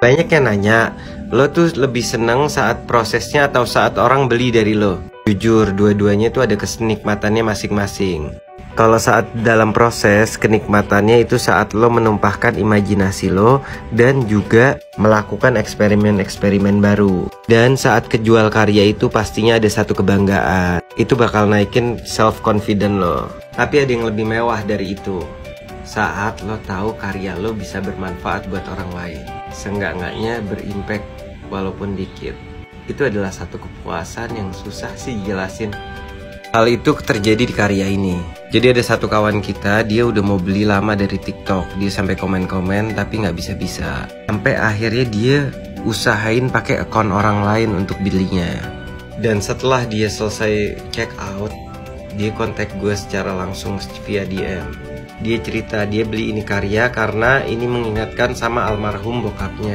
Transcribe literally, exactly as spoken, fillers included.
Banyak yang nanya, lo tuh lebih seneng saat prosesnya atau saat orang beli dari lo? Jujur, dua-duanya tuh ada kenikmatannya masing-masing. Kalau saat dalam proses, kenikmatannya itu saat lo menumpahkan imajinasi lo dan juga melakukan eksperimen-eksperimen baru. Dan saat kejual karya itu pastinya ada satu kebanggaan. Itu bakal naikin self-confident lo. Tapi ada yang lebih mewah dari itu. Saat lo tahu karya lo bisa bermanfaat buat orang lain, seenggak-enggaknya berimpact walaupun dikit. Itu adalah satu kepuasan yang susah sih jelasin. Hal itu terjadi di karya ini. Jadi ada satu kawan kita, dia udah mau beli lama dari TikTok. Dia sampai komen-komen tapi nggak bisa-bisa. Sampai akhirnya dia usahain pakai akun orang lain untuk belinya. Dan setelah dia selesai check out, dia kontak gue secara langsung via D M. Dia cerita dia beli ini karya karena ini mengingatkan sama almarhum bokapnya.